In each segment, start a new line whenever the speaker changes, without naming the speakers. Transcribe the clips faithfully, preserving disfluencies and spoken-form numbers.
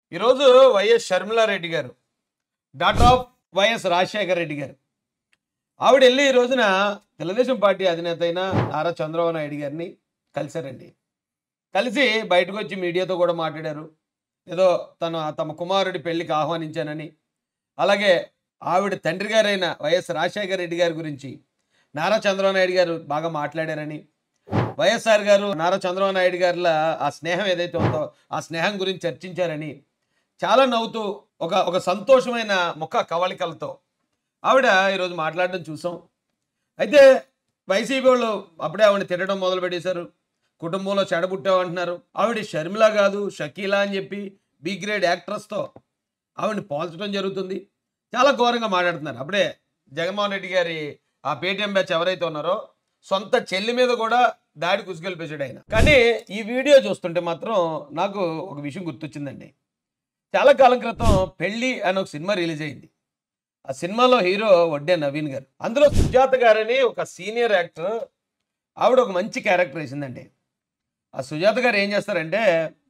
ఈరోజు వైఎస్ షర్మిలారెడ్డి గారు doctor of YS Rajasekhara Reddy గారు ఆవిడ వెళ్ళి ఈ రోజున తెలుగుదేశం పార్టీ అధినేత అయిన నారా చంద్రబాబు నాయుడు గారిని కలిశారండి. కలిసి బయటకు వచ్చి మీడియాతో కూడా మాట్లాడారు. ఏదో తన తమ కుమారుడి పెళ్లికి ఆహ్వానించానని, అలాగే ఆవిడ తండ్రి గారైన వైఎస్ రాజశేఖర రెడ్డి గారి గురించి నారా చంద్రబాబు నాయుడు గారు బాగా మాట్లాడారని, వైఎస్ఆర్ గారు నారా చంద్రబాబు నాయుడు గారిలా ఆ స్నేహం ఏదైతే ఉందో ఆ స్నేహం గురించి చర్చించారని చాలా నవ్వుతూ ఒక ఒక సంతోషమైన ముఖ కవళికలతో ఆవిడ ఈరోజు మాట్లాడడం చూసాం. అయితే వైసీపీ వాళ్ళు అప్పుడే ఆవిడని తిట్టడం మొదలు పెట్టేశారు. కుటుంబంలో చెడబుట్టామంటున్నారు. ఆవిడ షర్మిల కాదు షకీలా అని చెప్పి బి గ్రేడ్ యాక్ట్రెస్తో ఆవిడని పోల్చడం జరుగుతుంది. చాలా ఘోరంగా మాట్లాడుతున్నారు. అప్పుడే జగన్మోహన్ రెడ్డి గారి ఆ పేటీఎం బ్యాచ్ ఎవరైతే ఉన్నారో సొంత చెల్లి మీద కూడా దాడి కుసుకెళ్ళిపేశాడు ఆయన. కానీ ఈ వీడియో చూస్తుంటే మాత్రం నాకు ఒక విషయం గుర్తొచ్చిందండి. చాలా కాలం క్రితం పెళ్ళి అని ఒక సినిమా రిలీజ్ అయింది. ఆ సినిమాలో హీరో వడ్డే నవీన్ గారు, అందులో సుజాత గారని ఒక సీనియర్ యాక్టర్, ఆవిడ ఒక మంచి క్యారెక్టర్ వేసిందండి. ఆ సుజాత గారు ఏం చేస్తారంటే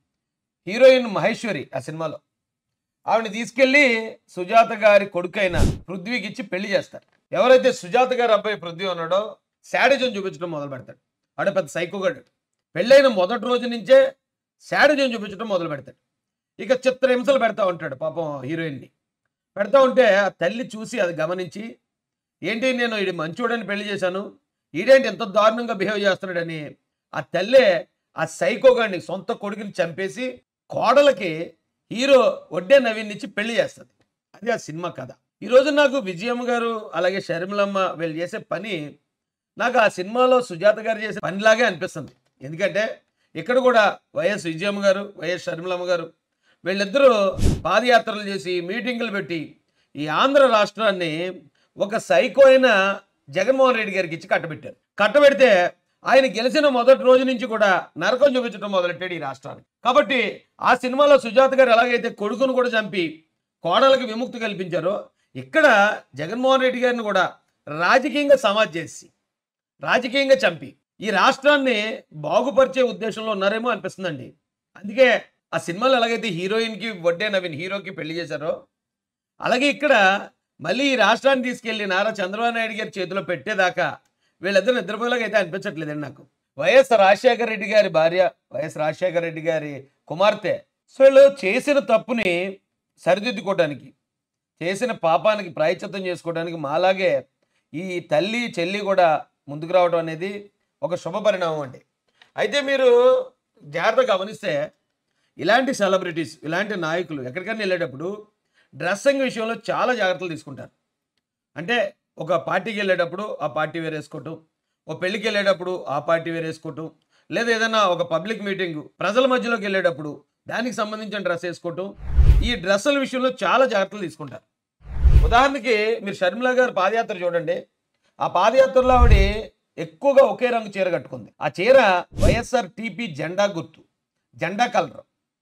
హీరోయిన్ మహేశ్వరి ఆ సినిమాలో ఆవిడని తీసుకెళ్ళి సుజాత గారి కొడుకైన పృథ్వీకి ఇచ్చి పెళ్లి చేస్తారు. ఎవరైతే సుజాత గారి అబ్బాయి పృథ్వీ ఉన్నాడో శాడిజం చూపించడం మొదలు పెడతాడు. ఆడ పెద్ద సైకోగాడు. పెళ్ళైన మొదటి రోజు నుంచే శాడిజం చూపించడం మొదలు పెడతాడు. ఇక చిత్రహింసలు పెడతా ఉంటాడు పాపం హీరోయిన్ని. పెడతా ఉంటే ఆ తల్లి చూసి అది గమనించి, ఏంటి నేను ఈడు మంచోడని పెళ్లి చేశాను, ఈడేంటి ఎంత దారుణంగా బిహేవ్ చేస్తున్నాడని ఆ తల్లే ఆ సైకోగాడిని సొంత కొడుకుని చంపేసి కోడలకి హీరో వడ్డే నవీన్ ఇచ్చి పెళ్లి చేస్తుంది. అది ఆ సినిమా కథ. ఈరోజు నాకు విజయమ్మ గారు అలాగే షర్మిలమ్మ వీళ్ళు చేసే పని నాకు ఆ సినిమాలో సుజాత గారు చేసే పనిలాగే అనిపిస్తుంది. ఎందుకంటే ఇక్కడ కూడా వైఎస్ విజయమ్మ గారు వైఎస్ షర్మిలమ్మ గారు వీళ్ళిద్దరూ పాదయాత్రలు చేసి మీటింగులు పెట్టి ఈ ఆంధ్ర రాష్ట్రాన్ని ఒక సైకో అయిన జగన్మోహన్ రెడ్డి గారికి ఇచ్చి కట్టబెట్టారు. కట్టబెడితే ఆయన గెలిచిన మొదటి రోజు నుంచి కూడా నరకం చూపించడం మొదలెట్టాడు ఈ రాష్ట్రానికి. కాబట్టి ఆ సినిమాలో సుజాత గారు ఎలాగైతే కొడుకును కూడా చంపి కోడలకు విముక్తి కల్పించారో ఇక్కడ జగన్మోహన్ రెడ్డి గారిని కూడా రాజకీయంగా సమాజ్ చేసి రాజకీయంగా చంపి ఈ రాష్ట్రాన్ని బాగుపరిచే ఉద్దేశంలో ఉన్నారేమో అనిపిస్తుందండి. అందుకే ఆ సినిమాలో ఎలాగైతే హీరోయిన్కి వడ్డే నవీన్ హీరోకి పెళ్లి చేశారో అలాగే ఇక్కడ మళ్ళీ ఈ రాష్ట్రాన్ని తీసుకెళ్లి నారా చంద్రబాబు నాయుడు గారి చేతిలో పెట్టేదాకా వీళ్ళిద్దరు నిద్రపోయేలాగా అయితే అనిపించట్లేదండి నాకు. వైఎస్ రాజశేఖర రెడ్డి గారి భార్య, వైఎస్ రాజశేఖర రెడ్డి గారి కుమార్తె, సో వీళ్ళు చేసిన తప్పుని సరిదిద్దుకోవడానికి, చేసిన పాపానికి ప్రాయశ్చిత్తం చేసుకోవడానికి మాలాగే ఈ తల్లి చెల్లి కూడా ముందుకు రావడం అనేది ఒక శుభ పరిణామం అండి. అయితే మీరు జాగ్రత్తగా గమనిస్తే ఇలాంటి సెలబ్రిటీస్ ఇలాంటి నాయకులు ఎక్కడికైనా వెళ్ళేటప్పుడు డ్రెస్సింగ్ విషయంలో చాలా జాగ్రత్తలు తీసుకుంటారు. అంటే ఒక పార్టీకి వెళ్ళేటప్పుడు ఆ పార్టీ వేర్ వేసుకోవటం, ఓ పెళ్ళికి వెళ్ళేటప్పుడు ఆ పార్టీ వేర్ వేసుకోవటం, లేదా ఏదైనా ఒక పబ్లిక్ మీటింగ్ ప్రజల మధ్యలోకి వెళ్ళేటప్పుడు దానికి సంబంధించిన డ్రెస్ వేసుకోవటం, ఈ డ్రెస్సుల విషయంలో చాలా జాగ్రత్తలు తీసుకుంటారు. ఉదాహరణకి మీరు షర్మిల గారు పాదయాత్ర చూడండి. ఆ పాదయాత్రలో ఆవిడ ఎక్కువగా ఒకే రంగు చీర కట్టుకుంది. ఆ చీర వైఎస్ఆర్ టీపీ జెండా గుర్తు, జెండా కలర్.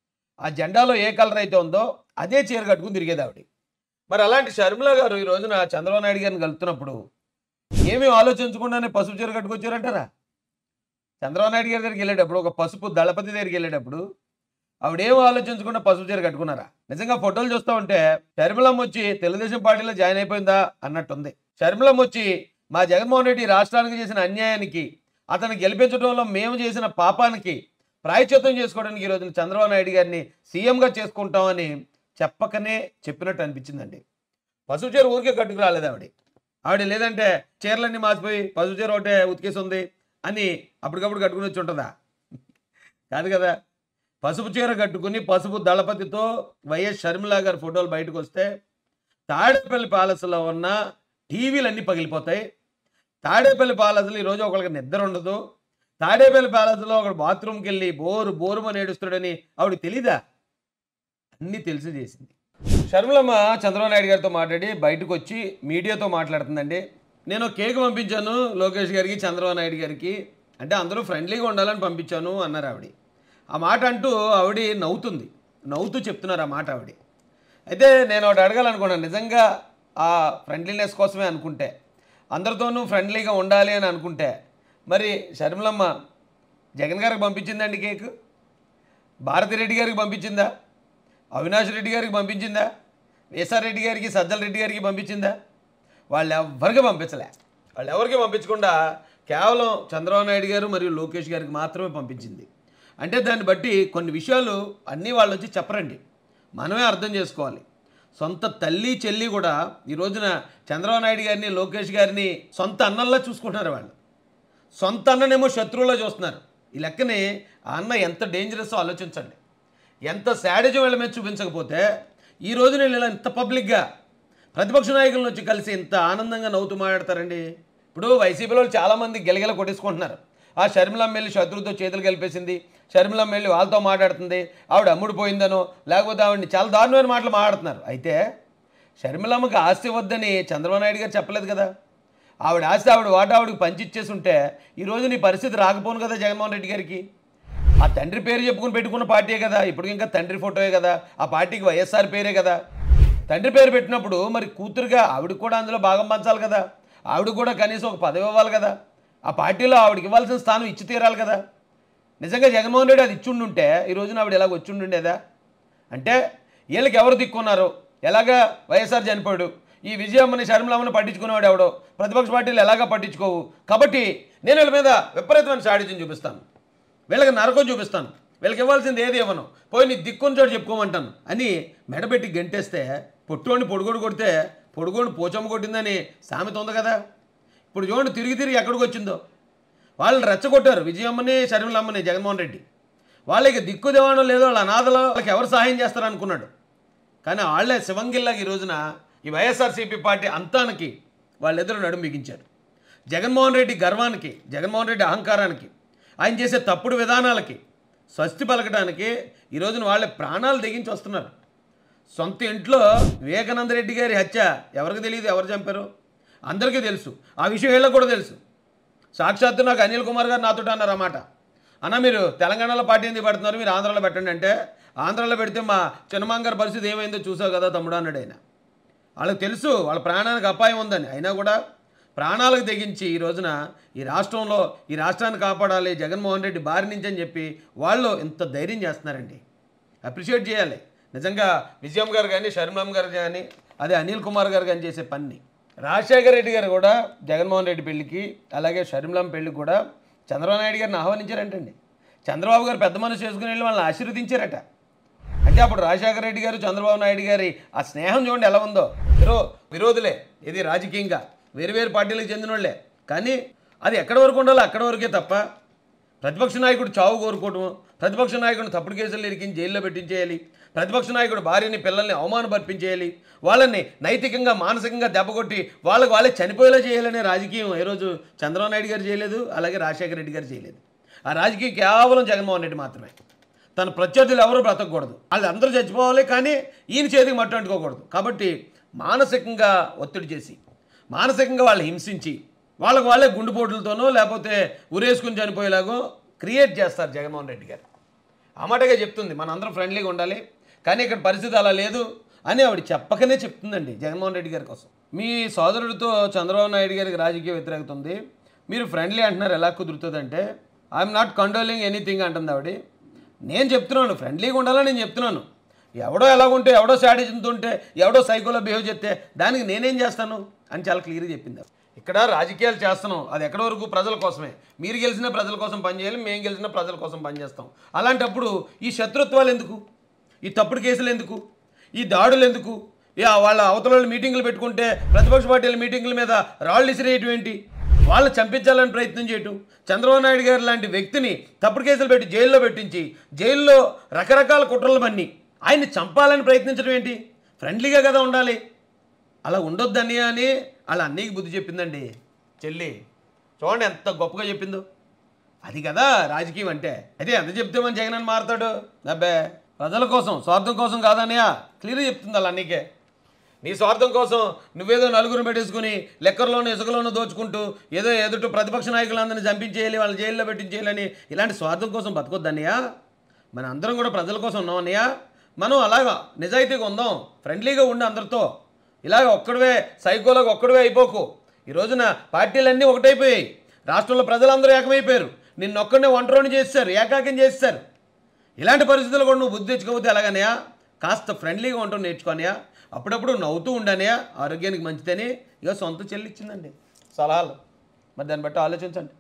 ఆ జెండాలో ఏ కలర్ అయితే ఉందో అదే చీర కట్టుకుని తిరిగేది ఆవిడ. మరి అలాంటి షర్మిల గారు ఈ రోజున చంద్రబాబు నాయుడు గారిని కలుపుతున్నప్పుడు ఏమీ ఆలోచించకుండానే పసుపు చీర కట్టుకొచ్చారంటారా? చంద్రబాబు నాయుడు గారి దగ్గరికి వెళ్ళేటప్పుడు ఒక పసుపు దళపతి దగ్గరికి వెళ్ళేటప్పుడు ఆవిడేమో ఆలోచించకుండా పసుపు చీర కట్టుకున్నారా? నిజంగా ఫోటోలు చూస్తూ ఉంటే షర్మిలమ్మ వచ్చి తెలుగుదేశం పార్టీలో జాయిన్ అయిపోయిందా అన్నట్టుంది. షర్మిలమ్మ వచ్చి మా జగన్మోహన్ రెడ్డి రాష్ట్రానికి చేసిన అన్యాయానికి, అతను గెలిపించడంలో మేము చేసిన పాపానికి ప్రాయశ్చిత్తం చేసుకోవడానికి ఈరోజు చంద్రబాబు నాయుడు గారిని సీఎంగా చేసుకుంటామని చెప్పకనే చెప్పినట్టు అనిపించిందండి. పసుపు చీర ఊరికే కట్టుకు రాలేదు ఆవిడ. ఆవిడ లేదంటే చీరలన్నీ మాసిపోయి పసుపు చీర ఒకటే ఉతికేసి ఉంది అని అప్పటికప్పుడు కట్టుకుని వచ్చి ఉంటుందా? కాదు కదా. పసుపు చీర కట్టుకుని పసుపు దళపతితో వైఎస్ షర్మిల గారి ఫోటోలు బయటకు వస్తే తాడేపల్లి ప్యాలెస్లో ఉన్న టీవీలన్నీ పగిలిపోతాయి. తాడేపల్లి ప్యాలెస్లో ఈరోజు ఒకళ్ళకి నిద్ర ఉండదు. తాడేపల్లి ప్యాలెస్లో ఒకడు బాత్రూమ్కి వెళ్ళి బోరు బోరుమని ఏడుస్తాడని ఆవిడకి తెలీదా? అన్నీ తెలిసి చేసింది. షర్మిలమ్మ చంద్రబాబు నాయుడు గారితో మాట్లాడి బయటకు వచ్చి మీడియాతో మాట్లాడుతుందండి. నేను కేక్ పంపించాను లోకేష్ గారికి చంద్రబాబు నాయుడు గారికి, అంటే అందరూ ఫ్రెండ్లీగా ఉండాలని పంపించాను అన్నారు ఆవిడ. ఆ మాట అంటూ ఆవిడ నవ్వుతుంది, నవ్వుతూ చెప్తున్నారు ఆ మాట ఆవిడ. అయితే నేను ఒకటి అడగాలనుకున్నాను, నిజంగా ఆ ఫ్రెండ్లీనెస్ కోసమే అనుకుంటే, అందరితోనూ ఫ్రెండ్లీగా ఉండాలి అని అనుకుంటే మరి షర్మిలమ్మ జగన్ గారికి పంపించిందండి కేక్? భారతిరెడ్డి గారికి పంపించిందా? అవినాష్ రెడ్డి గారికి పంపించిందా? ఎస్ఆర్ రెడ్డి గారికి, సజ్జల రెడ్డి గారికి పంపించిందా? వాళ్ళు ఎవరికి పంపించలే. వాళ్ళు ఎవరికి పంపించకుండా కేవలం చంద్రబాబు నాయుడు గారు మరియు లోకేష్ గారికి మాత్రమే పంపించింది. అంటే దాన్ని బట్టి కొన్ని విషయాలు అన్నీ వాళ్ళు వచ్చి చెప్పరండి, మనమే అర్థం చేసుకోవాలి. సొంత తల్లి చెల్లి కూడా ఈ రోజున చంద్రబాబు నాయుడు గారిని, లోకేష్ గారిని సొంత అన్నల్లా చూసుకుంటున్నారు. వాళ్ళు సొంత అన్ననేమో శత్రువులో చూస్తున్నారు. ఈ లెక్కని ఆ అన్న ఎంత డేంజరస్ ఆలోచించండి. ఎంత శాడిజం వీళ్ళ మీద చూపించకపోతే ఈ రోజు నేను ఇలా ఇంత పబ్లిక్గా ప్రతిపక్ష నాయకులను వచ్చి కలిసి ఇంత ఆనందంగా నవ్వుతూ మాట్లాడతారండి. ఇప్పుడు వైసీపీలో చాలామంది గిలగిల కొట్టేసుకుంటున్నారు. ఆ షర్మిలమ్మ వెళ్ళి శత్రువుతో చేతులు కలిపేసింది, షర్మిలమ్మ వెళ్ళి వాళ్ళతో మాట్లాడుతుంది, ఆవిడ అమ్ముడుపోయిందనో లేకపోతే ఆవిడని చాలా దారుణమైన మాటలు మాట్లాడుతున్నారు. అయితే షర్మిలమ్మకి ఆస్తి వద్దని చంద్రబాబు నాయుడు గారు చెప్పలేదు కదా. ఆవిడ ఆస్తి ఆవిడ వాటా ఆవిడకి పంచిచ్చేసి ఉంటే ఈరోజు నీ పరిస్థితి రాకపోను కదా జగన్మోహన్ రెడ్డి గారికి. ఆ తండ్రి పేరు చెప్పుకుని పెట్టుకున్న పార్టీయే కదా, ఇప్పుడు ఇంకా తండ్రి ఫోటోయే కదా, ఆ పార్టీకి వైఎస్ఆర్ పేరే కదా. తండ్రి పేరు పెట్టినప్పుడు మరి కూతురుగా ఆవిడకి కూడా అందులో భాగం పంచాలి కదా, ఆవిడకి కూడా కనీసం ఒక పదవి ఇవ్వాలి కదా, ఆ పార్టీలో ఆవిడకి ఇవ్వాల్సిన స్థానం ఇచ్చి తీరాలి కదా. నిజంగా జగన్మోహన్ రెడ్డి అది ఇచ్చుండుంటే ఈ రోజున ఆవిడ ఎలాగ వచ్చిండుండేదా? అంటే వీళ్ళకి ఎవరు దిక్కున్నారు? ఎలాగా వైఎస్ఆర్ చనిపోయాడు, ఈ విజయమ్మని షర్మిలమ్మని పట్టించుకునేవాడు ఎవడో, ప్రతిపక్ష పార్టీలు ఎలాగా పట్టించుకోవు. కాబట్టి నేను వీళ్ళ మీద విపరీతమైన సాడిత్యం చూపిస్తాను, వీళ్ళకి నరకం చూపిస్తాను, వీళ్ళకి ఇవ్వాల్సింది ఏది ఇవ్వను, పోయి నీ దిక్కుని చోటు చెప్పుకోమంటాను అని మెడబెట్టి గంటేస్తే పొట్టుని పొడుగోడు కొడితే పొడుగోడు పోచమ్మ కొట్టిందని సామెత ఉంది కదా. ఇప్పుడు చూడండి తిరిగి తిరిగి ఎక్కడికి వచ్చిందో. వాళ్ళు రెచ్చగొట్టారు విజయమ్మని, షర్మిలమ్మని జగన్మోహన్ రెడ్డి. వాళ్ళకి దిక్కు దేవాణం లేదో, వాళ్ళ అనాథలో వాళ్ళకి ఎవరు సహాయం చేస్తారు అనుకున్నాడు. కానీ వాళ్ళే శివంగిల్లాగా ఈ రోజున ఈ వైఎస్ఆర్సీపీ పార్టీ అంతానికి వాళ్ళిద్దరూ నడుము బిగించారు. జగన్మోహన్ రెడ్డి గర్వానికి, జగన్మోహన్ రెడ్డి అహంకారానికి, ఆయన చేసే తప్పుడు విధానాలకి స్వస్తి పలకడానికి ఈ రోజున వాళ్ళే ప్రాణాలు తెగించి వస్తున్నారు. సొంత ఇంట్లో వివేకానంద రెడ్డి గారి హత్య ఎవరికి తెలియదు, ఎవరు చంపారు అందరికీ తెలుసు. ఆ విషయం వీళ్ళకి కూడా తెలుసు. సాక్షాత్తు నాకు అనిల్ కుమార్ గారు నాతో అన్నారు అన్నమాట, అన్న మీరు తెలంగాణలో పార్టీ ఎందుకు పెడుతున్నారు, మీరు ఆంధ్రాలో పెట్టండి అంటే, ఆంధ్రాలో పెడితే మా చిన్నమాంగ గారి పరిస్థితి ఏమైందో చూసావు కదా తమ్ముడు అన్నాడు ఆయన. వాళ్ళకి తెలుసు వాళ్ళ ప్రాణానికి అపాయం ఉందని, అయినా కూడా ప్రాణాలకు తెగించి ఈ రోజున ఈ రాష్ట్రంలో ఈ రాష్ట్రాన్ని కాపాడాలి జగన్మోహన్ రెడ్డి బారి నుంచి అని చెప్పి వాళ్ళు ఎంత ధైర్యం చేస్తున్నారండి. అప్రిషియేట్ చేయాలి నిజంగా విజయమ్మ గారు కానీ, షర్మిలమ్మ గారు కానీ, అదే అనిల్ కుమార్ గారు కానీ చేసే పని. రాజశేఖర రెడ్డి గారు కూడా జగన్మోహన్ రెడ్డి పెళ్లికి, అలాగే షర్మిలమ్మ పెళ్లికి కూడా చంద్రబాబు నాయుడు గారిని ఆహ్వానించారంటండి. చంద్రబాబు గారు పెద్ద మనసు చేసుకుని వెళ్ళి వాళ్ళని ఆశీర్వదించారట. అంటే అప్పుడు రాజశేఖర రెడ్డి గారు, చంద్రబాబు నాయుడు గారి ఆ స్నేహం చూడండి ఎలా ఉందో. విరో విరోధులే, ఇది రాజకీయంగా వేరు వేరు పార్టీలకు చెందిన వాళ్ళే, కానీ అది ఎక్కడి వరకు ఉండాలో అక్కడి వరకే తప్ప ప్రతిపక్ష నాయకుడు చావు కోరుకోవటం, ప్రతిపక్ష నాయకుడిని తప్పుడు కేసులు ఇరికించి జైల్లో పెట్టించేయాలి, ప్రతిపక్ష నాయకుడు భార్యని పిల్లల్ని అవమానపర్పించేయాలి, వాళ్ళని నైతికంగా మానసికంగా దెబ్బకొట్టి వాళ్ళకు వాళ్ళే చనిపోయేలా చేయాలనే రాజకీయం ఈరోజు చంద్రబాబు నాయుడు గారు చేయలేదు, అలాగే రాజశేఖర రెడ్డి గారు చేయలేదు. ఆ రాజకీయం కేవలం జగన్మోహన్ రెడ్డి మాత్రమే. తన ప్రత్యర్థులు ఎవరూ బ్రతకూడదు, వాళ్ళు అందరూ చచ్చిపోవాలి, కానీ ఈయన చేతికి మట్టు అంటుకోకూడదు. కాబట్టి మానసికంగా ఒత్తిడి చేసి, మానసికంగా వాళ్ళు హింసించి, వాళ్ళకు వాళ్ళే గుండెపోట్లతోనో లేకపోతే ఉరేసుకుని చనిపోయేలాగో క్రియేట్ చేస్తారు జగన్మోహన్ రెడ్డి గారు. ఆ మాటగా చెప్తుంది మనందరం ఫ్రెండ్లీగా ఉండాలి, కానీ ఇక్కడ పరిస్థితి అలా లేదు అని ఆవిడ చెప్పకనే చెప్తుందండి జగన్మోహన్ రెడ్డి గారి కోసం. మీ సోదరుడితో చంద్రబాబు నాయుడు గారికి రాజకీయ వ్యతిరేకత ఉంది, మీరు ఫ్రెండ్లీ అంటున్నారు, ఎలా కుదురుతుందంటే ఐఎమ్ నాట్ కంట్రోలింగ్ ఎనీథింగ్ అంటుంది ఆవిడ. నేను చెప్తున్నాను ఫ్రెండ్లీగా ఉండాలని నేను చెప్తున్నాను. ఎవడో ఎలాగుంటే, ఎవడో శాడిజంతో ఉంటే, ఎవడో సైకోలో బిహేవ్ చేస్తే దానికి నేనేం చేస్తాను అని చాలా క్లియర్గా చెప్పింది. ఇక్కడ రాజకీయాలు చేస్తున్నాం, అది ఎక్కడి వరకు ప్రజల కోసమే. మీరు గెలిచిన ప్రజల కోసం పనిచేయాలి, మేము గెలిచిన ప్రజల కోసం పనిచేస్తాం. అలాంటప్పుడు ఈ శత్రుత్వాలు ఎందుకు, ఈ తప్పుడు కేసులు ఎందుకు, ఈ దాడులు ఎందుకు, ఇక వాళ్ళ అవతల మీటింగులు పెట్టుకుంటే ప్రతిపక్ష పార్టీల మీటింగుల మీద రాళ్ళు ఇసిరేయటం ఏంటి, వాళ్ళు చంపించాలని ప్రయత్నం చేయటం, చంద్రబాబు నాయుడు గారు లాంటి వ్యక్తిని తప్పుడు కేసులు పెట్టి జైల్లో పెట్టించి జైల్లో రకరకాల కుట్రలు పన్ని ఆయన్ని చంపాలని ప్రయత్నించడం ఏంటి? ఫ్రెండ్లీగా కదా ఉండాలి, అలా ఉండొద్దని అని అలా అన్నీకి బుద్ధి చెప్పిందండి చెల్లి. చూడండి ఎంత గొప్పగా చెప్పిందో. అది కదా రాజకీయం అంటే. అయితే ఎంత చెప్తే మన జగన్ అని మారుతాడు? అబ్బే ప్రజల కోసం, స్వార్థం కోసం కాదన్నయ్య క్లియర్గా చెప్తుంది అలా అన్నీకే. నీ స్వార్థం కోసం నువ్వేదో నలుగురు పెట్టేసుకుని లెక్కర్లోనూ ఇసుకలోనూ దోచుకుంటూ ఏదో ఎదుటి ప్రతిపక్ష నాయకులందరినీ చంపించేయాలి, వాళ్ళని జైల్లో పెట్టించేయాలని ఇలాంటి స్వార్థం కోసం బతకొద్దన్నయ్య. మన అందరం కూడా ప్రజల కోసం ఉన్నాం అన్నయ్య. మనం అలాగా నిజాయితీగా ఉందాం, ఫ్రెండ్లీగా ఉండి అందరితో. ఇలాగ ఒక్కడివే సైకోలాగా ఒక్కడివే అయిపోకు. ఈ రోజున పార్టీలన్నీ ఒకటైపోయాయి, రాష్ట్రంలో ప్రజలందరూ ఏకమైపోయారు, నిన్నొక్కడినే ఒంటరిని చేస్తారు, ఏకాకం చేస్తారు. ఇలాంటి పరిస్థితులు కూడా నువ్వు బుద్ధి తెచ్చుకోకపోతే ఎలాగనయా? కాస్త ఫ్రెండ్లీగా ఉండటం నేర్చుకోనియా, అప్పుడప్పుడు నవ్వుతూ ఉండనియా, ఆరోగ్యానికి మంచిదని ఇక సొంత చెల్లి ఇచ్చిందండి సలహాలు. మరి దాన్ని బట్టి ఆలోచించండి.